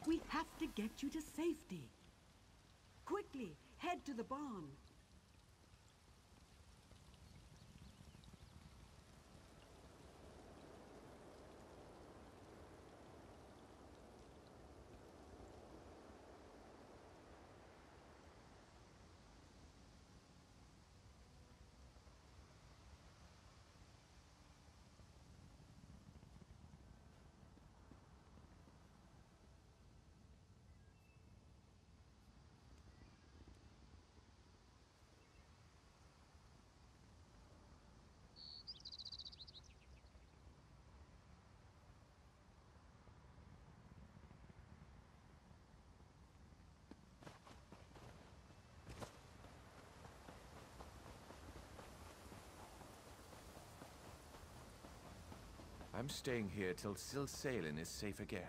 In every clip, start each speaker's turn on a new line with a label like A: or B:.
A: We have to get you to safety. Quickly, head to the barn.
B: I'm staying here till Silsalen is safe again.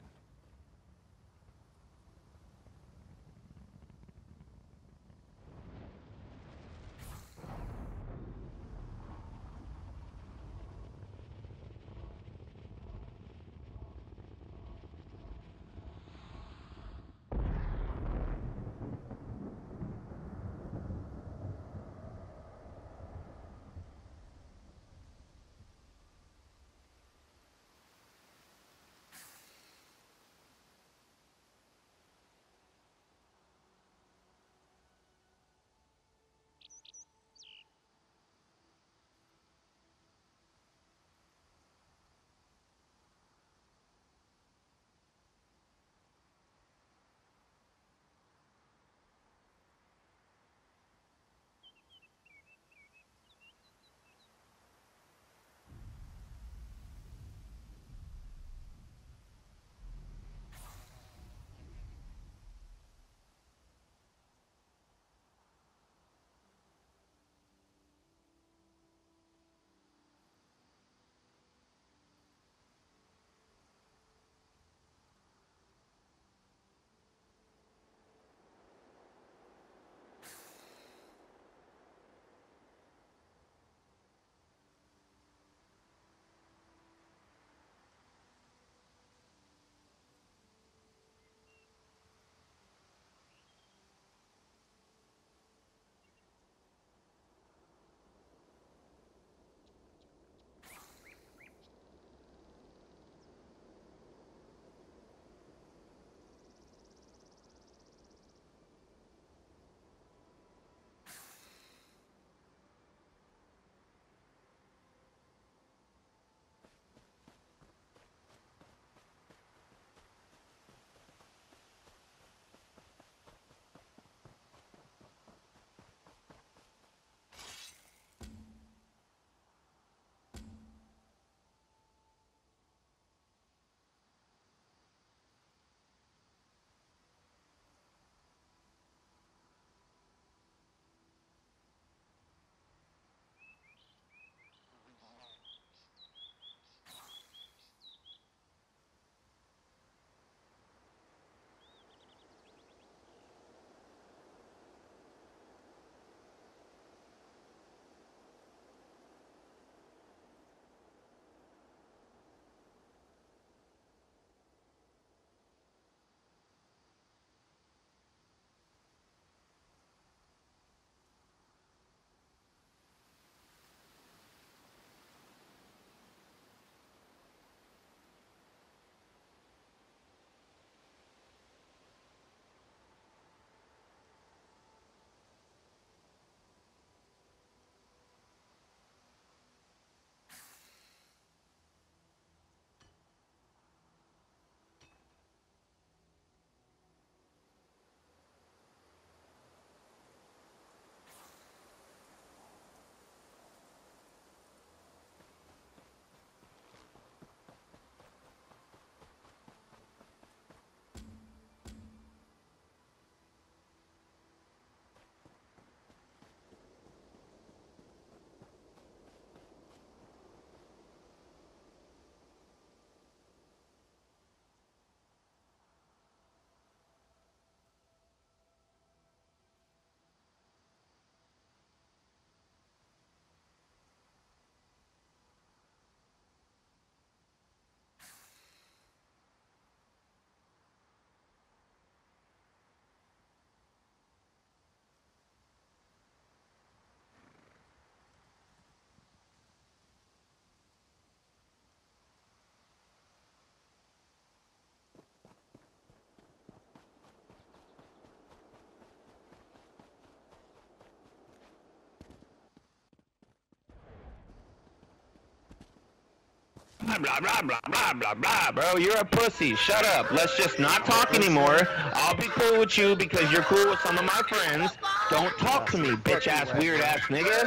C: blah, blah, blah, blah, blah, blah, blah, bro. You're a pussy. Shut up. Let's just not talk anymore. I'll be cool with you because you're cool with some of my friends. Don't talk to me, bitch-ass, weird-ass nigga.
D: You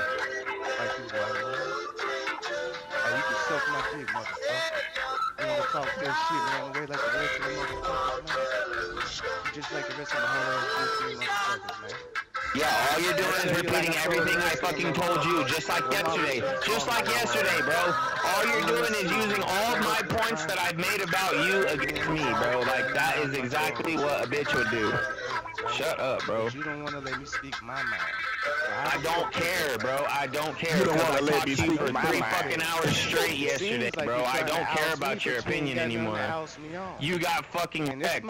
D: can suck my dick, motherfucker. You wanna talk that shit, man, away like the rest of the motherfuckers, man. You just like the rest of the whole ass motherfuckers, man.
C: Yeah, all you're doing is repeating everything I fucking told you, just like yesterday. Just like yesterday, bro. All you're doing is using all of my points that I've made about you against me, bro. Like, that is exactly what a bitch would do. Shut up, bro.
D: You don't wanna let me speak my mind.
C: I don't care, bro. I don't care. You don't want to let me speak for 3 fucking hours straight yesterday, bro. I don't care about your opinion anymore. You got fucking wrecked.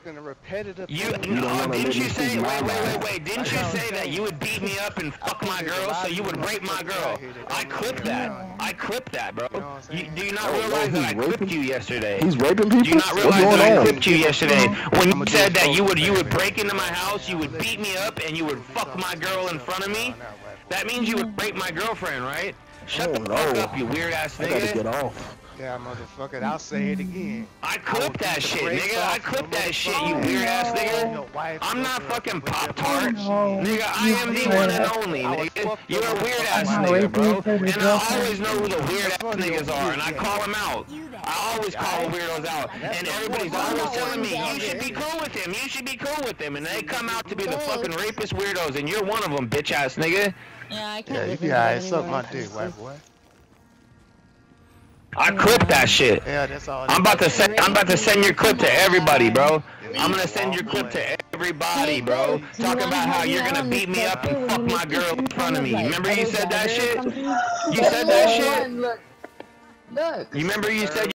C: Didn't you say? Wait. Didn't you say that you would beat me up and fuck my girl, so you would rape my girl? I clipped that. Bro. Do you not realize that I clipped you yesterday?
E: He's raping people?
C: Do you not realize that I clipped you yesterday when you said that you would break into my house, you would beat me up, and you would fuck my girl in front of me? That means you would rape my girlfriend, right? Shut the fuck up, you weird ass nigga.
E: I gotta get off.
D: Yeah, motherfucker, I'll say it again.
C: I clipped that shit, nigga. I clipped that shit, you weird ass nigga. I'm not fucking Pop-Tart. Nigga, I am the one and only, nigga. You're a weird ass nigga, bro. And I always know who the weird ass niggas are, and I call them out. I always call the weirdos out. And everybody's always telling me, you should be cool with him, you should be cool with him. And they come out to be the fucking rapist weirdos, and you're one of them, bitch ass nigga.
F: Yeah, I can't.
D: Yeah, you be alright, suck my dick, white boy.
C: I clipped that shit.
D: Yeah, that's all.
C: I'm about to send your clip to everybody, bro. I'm gonna send your clip to everybody, bro. Talking about how you're gonna beat me up and fuck my girl in front of me. Remember you said that shit? You said that shit?
F: Look.
C: You remember you said